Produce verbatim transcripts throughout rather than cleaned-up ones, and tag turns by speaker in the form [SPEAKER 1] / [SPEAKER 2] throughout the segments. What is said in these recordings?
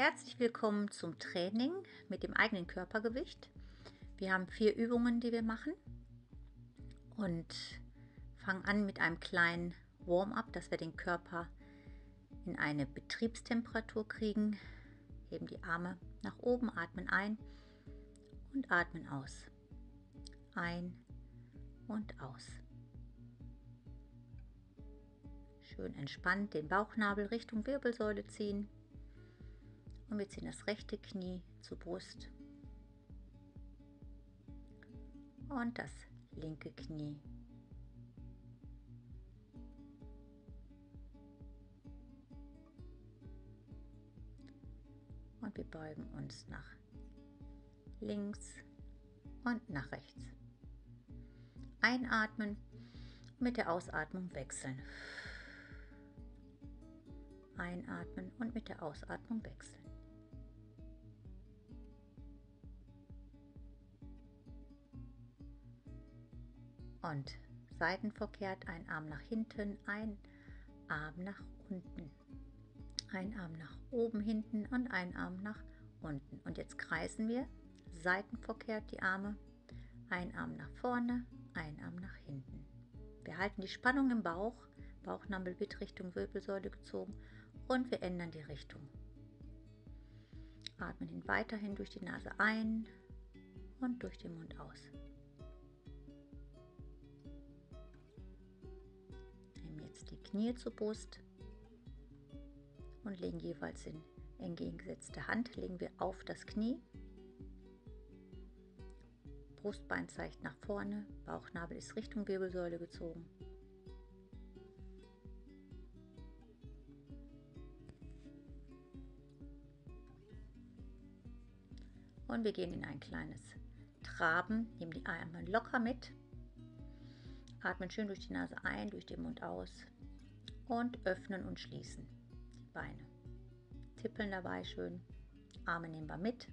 [SPEAKER 1] Herzlich willkommen zum Training mit dem eigenen Körpergewicht. Wir haben vier Übungen, die wir machen und fangen an mit einem kleinen Warm-up, dass wir den Körper in eine Betriebstemperatur kriegen. Heben die Arme nach oben, atmen ein und atmen aus. Ein und aus. Schön entspannt den Bauchnabel Richtung Wirbelsäule ziehen. Und wir ziehen das rechte Knie zur Brust und das linke Knie. Und wir beugen uns nach links und nach rechts. Einatmen und mit der Ausatmung wechseln. Einatmen und mit der Ausatmung wechseln. Und seitenverkehrt, ein Arm nach hinten, ein Arm nach unten, ein Arm nach oben hinten und ein Arm nach unten. Und jetzt kreisen wir seitenverkehrt die Arme, ein Arm nach vorne, ein Arm nach hinten. Wir halten die Spannung im Bauch, Bauchnabel wird Richtung Wirbelsäule gezogen und wir ändern die Richtung. Atmen hin weiterhin durch die Nase ein und durch den Mund aus. Jetzt die Knie zur Brust und legen jeweils in entgegengesetzte Hand legen wir auf das Knie. Brustbein zeigt nach vorne, Bauchnabel ist Richtung Wirbelsäule gezogen. Und wir gehen in ein kleines Traben, nehmen die Arme locker mit. Atmen schön durch die Nase ein, durch den Mund aus und öffnen und schließen die Beine. Tippeln dabei schön, Arme nehmen wir mit.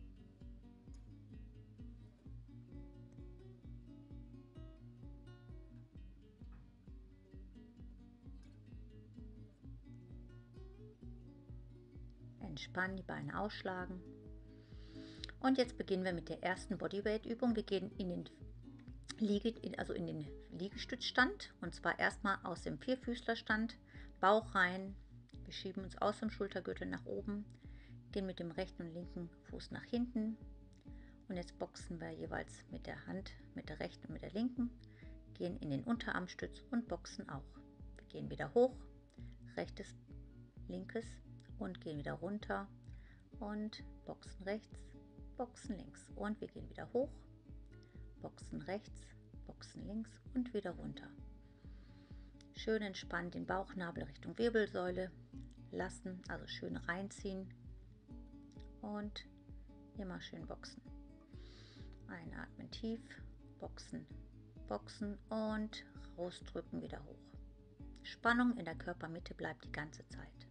[SPEAKER 1] Entspannen, die Beine ausschlagen. Und jetzt beginnen wir mit der ersten Bodyweight-Übung. Wir gehen in den Liege, also in den Liegestützstand und zwar erstmal aus dem Vierfüßlerstand, Bauch rein, wir schieben uns aus dem Schultergürtel nach oben, gehen mit dem rechten und linken Fuß nach hinten und jetzt boxen wir jeweils mit der Hand, mit der rechten und mit der linken, gehen in den Unterarmstütz und boxen auch. Wir gehen wieder hoch, rechtes, linkes und gehen wieder runter und boxen rechts, boxen links und wir gehen wieder hoch. Boxen rechts, boxen links und wieder runter. Schön entspannt den Bauchnabel Richtung Wirbelsäule lassen, also schön reinziehen und immer schön boxen. Einatmen tief, boxen, boxen und rausdrücken, wieder hoch. Spannung in der Körpermitte bleibt die ganze Zeit.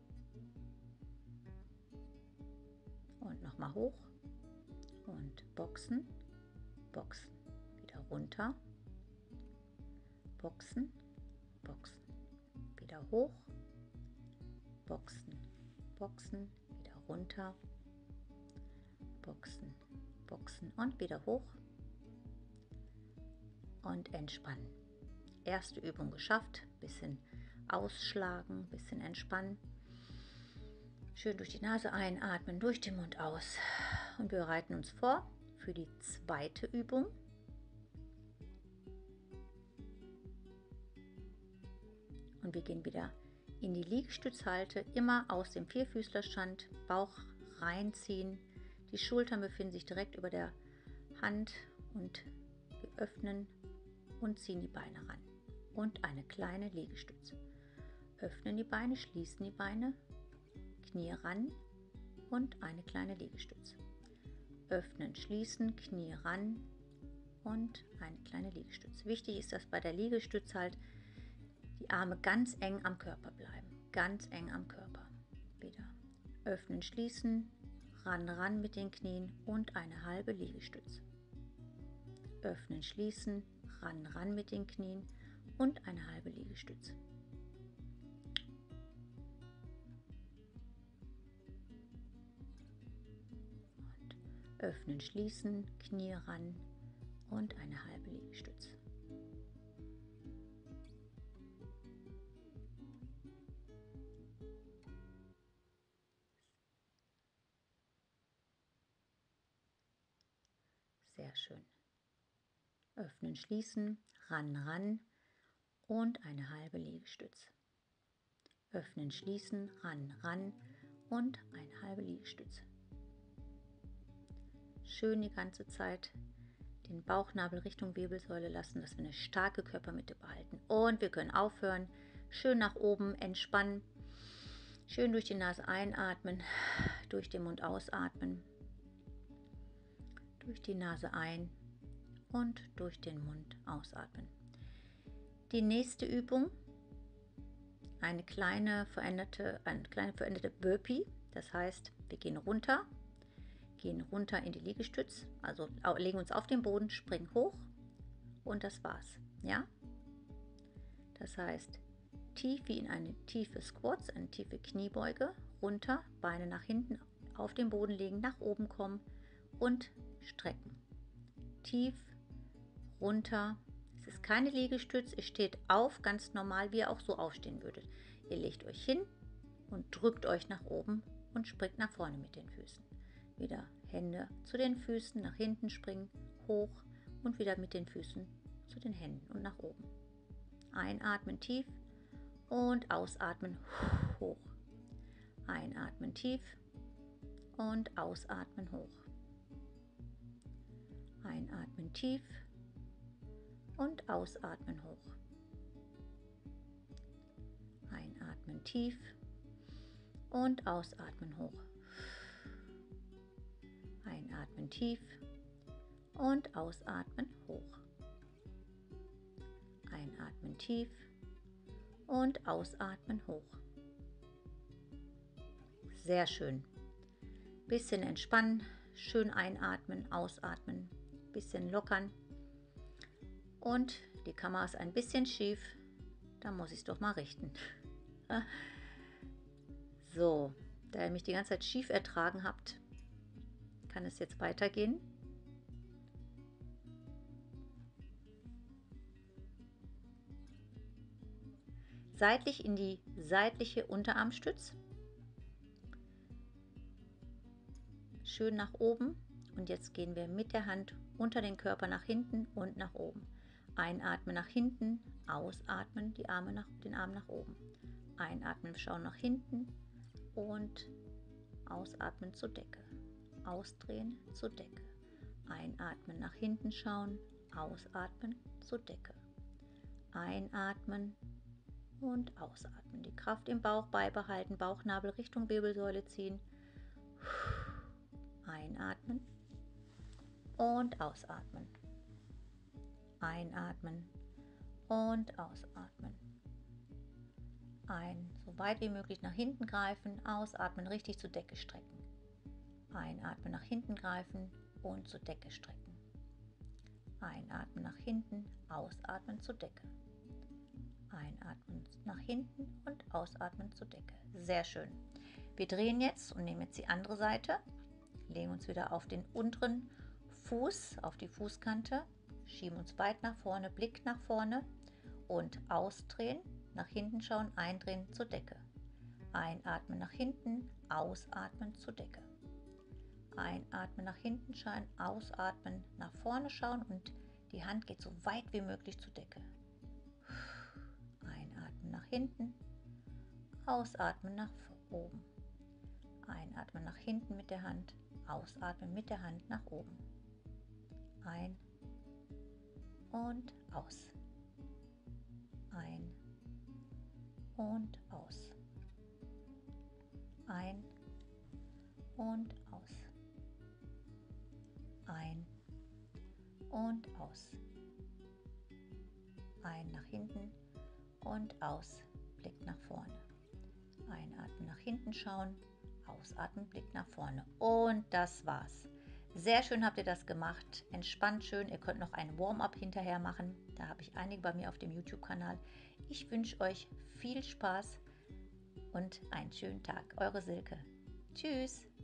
[SPEAKER 1] Und nochmal hoch und boxen. Boxen, wieder runter, boxen, boxen, wieder hoch, boxen, boxen, wieder runter, boxen, boxen und wieder hoch und entspannen. Erste Übung geschafft, bisschen ausschlagen, bisschen entspannen. Schön durch die Nase einatmen, durch den Mund aus und wir bereiten uns vor für die zweite Übung. Und wir gehen wieder in die Liegestützhalte, immer aus dem Vierfüßlerstand, Bauch reinziehen. Die Schultern befinden sich direkt über der Hand und wir öffnen und ziehen die Beine ran. Und eine kleine Liegestütze. Öffnen die Beine, schließen die Beine, Knie ran und eine kleine Liegestütze. Öffnen, schließen, Knie ran und eine kleine Liegestütze. Wichtig ist, dass bei der Liegestütze halt die Arme ganz eng am Körper bleiben. Ganz eng am Körper. Wieder öffnen, schließen, ran, ran mit den Knien und eine halbe Liegestütze. Öffnen, schließen, ran, ran mit den Knien und eine halbe Liegestütze. öffnen, schließen, Knie ran und eine halbe Liegestütze. Sehr schön. Öffnen, schließen, ran, ran und eine halbe Liegestütze. Öffnen, schließen, ran, ran und eine halbe Liegestütze. Schön die ganze Zeit den Bauchnabel Richtung Wirbelsäule lassen, dass wir eine starke Körpermitte behalten. Und wir können aufhören. Schön nach oben entspannen. Schön durch die Nase einatmen, durch den Mund ausatmen. Durch die Nase ein und durch den Mund ausatmen. Die nächste Übung, eine kleine veränderte, eine kleine veränderte Burpee. Das heißt, wir gehen runter, gehen runter in die Liegestütz, also legen uns auf den Boden, springen hoch und das war's. Ja? Das heißt, tief wie in eine tiefe Squats, eine tiefe Kniebeuge, runter, Beine nach hinten auf den Boden legen, nach oben kommen und strecken. Tief, runter. Es ist keine Liegestütz, ihr steht auf, ganz normal, wie ihr auch so aufstehen würdet. Ihr legt euch hin und drückt euch nach oben und springt nach vorne mit den Füßen. Wieder Hände zu den Füßen, nach hinten springen, hoch und wieder mit den Füßen zu den Händen und nach oben. Einatmen tief und ausatmen hoch. Einatmen tief und ausatmen hoch. Einatmen tief und ausatmen hoch. Einatmen tief und ausatmen hoch. Einatmen tief und ausatmen hoch. Einatmen tief und ausatmen hoch. Sehr schön. Bisschen entspannen, schön einatmen, ausatmen, bisschen lockern. Und die Kamera ist ein bisschen schief, da muss ich es doch mal richten. So, da ihr mich die ganze Zeit schief ertragen habt, kann es jetzt weitergehen. Seitlich in die seitliche Unterarmstütz. Schön nach oben. Und jetzt gehen wir mit der Hand unter den Körper nach hinten und nach oben. Einatmen nach hinten, ausatmen, die Arme nach, den Arm nach oben. Einatmen, schauen nach hinten und ausatmen zur Decke. Ausdrehen zur Decke. Einatmen, nach hinten schauen, ausatmen zur Decke. Einatmen und ausatmen. Die Kraft im Bauch beibehalten, Bauchnabel Richtung Wirbelsäule ziehen. Einatmen und ausatmen. Einatmen und ausatmen. Ein, so weit wie möglich nach hinten greifen, ausatmen, richtig zur Decke strecken. Einatmen, nach hinten greifen und zur Decke strecken. Einatmen nach hinten, ausatmen zur Decke. Einatmen nach hinten und ausatmen zur Decke. Sehr schön. Wir drehen jetzt und nehmen jetzt die andere Seite, legen uns wieder auf den unteren Fuß, auf die Fußkante, schieben uns weit nach vorne, Blick nach vorne und ausdrehen, nach hinten schauen, eindrehen zur Decke. Einatmen nach hinten, ausatmen zur Decke. Einatmen nach hinten schauen, ausatmen, nach vorne schauen und die Hand geht so weit wie möglich zur Decke. Einatmen nach hinten, ausatmen nach oben. Einatmen nach hinten mit der Hand, ausatmen mit der Hand nach oben. Ein und aus. Ein und aus. Ein und aus. Ein und aus. Ein nach hinten und aus, Blick nach vorne. Einatmen, nach hinten schauen, ausatmen, Blick nach vorne. Und das war's. Sehr schön habt ihr das gemacht. Entspannt schön. Ihr könnt noch ein Warm-up hinterher machen. Da habe ich einige bei mir auf dem YouTube-Kanal. Ich wünsche euch viel Spaß und einen schönen Tag. Eure Silke. Tschüss.